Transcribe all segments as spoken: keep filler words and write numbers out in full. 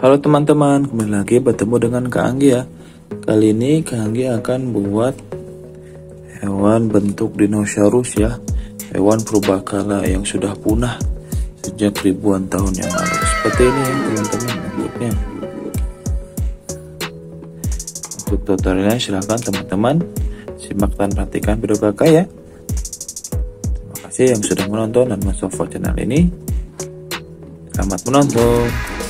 Halo teman-teman, kembali lagi bertemu dengan Kak Anggi ya. Kali ini Kak Anggi akan buat hewan bentuk dinosaurus ya. Hewan purbakala yang sudah punah sejak ribuan tahun yang lalu. Seperti ini ya teman-teman bentuknya. Untuk tutorialnya silahkan teman-teman simak dan perhatikan video kakak ya. Terima kasih yang sudah menonton dan mensupport channel ini. Selamat menonton.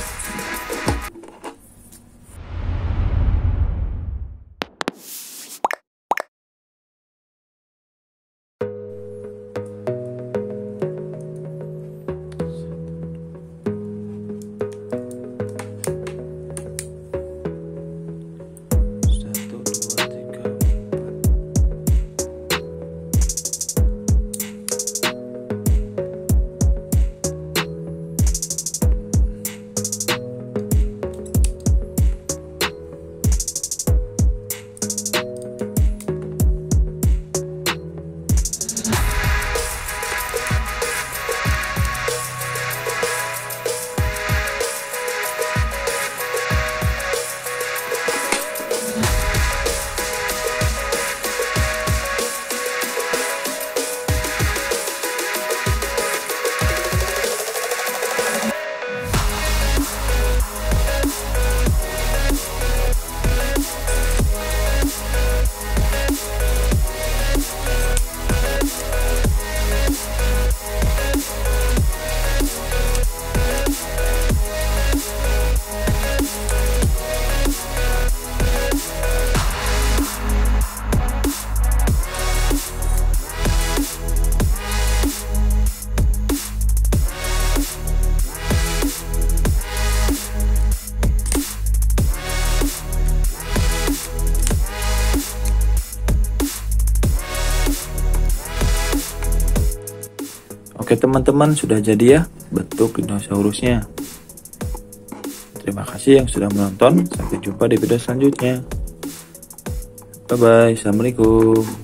Oke teman-teman, sudah jadi ya bentuk dinosaurusnya. Terima kasih yang sudah menonton. Sampai jumpa di video selanjutnya. Bye bye. Assalamualaikum.